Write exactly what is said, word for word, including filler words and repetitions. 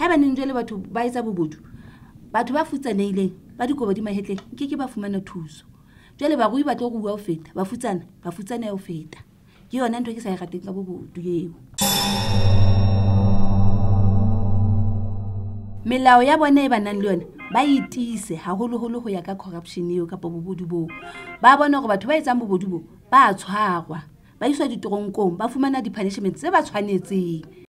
ha ba neng jwale batho ba etsa bobodu batho ba futsaneileng ba dikobo di mahetleng ke ke ba fumana thuso jwale ba rui ba tlo go bua o feta ba futsana ba futsana ya o feta ke yona ntwe ke sa e rateng ka bobodu eo melao ya bona e ba nang le yone ba itise haholoholo ho ya ka corruption eo ka bobodu bo ba bona gore batho ba etsang bobodu bo ba tshwarwa ba iswa ditoronkong ba fumana di punishment tse ba tshwanetseng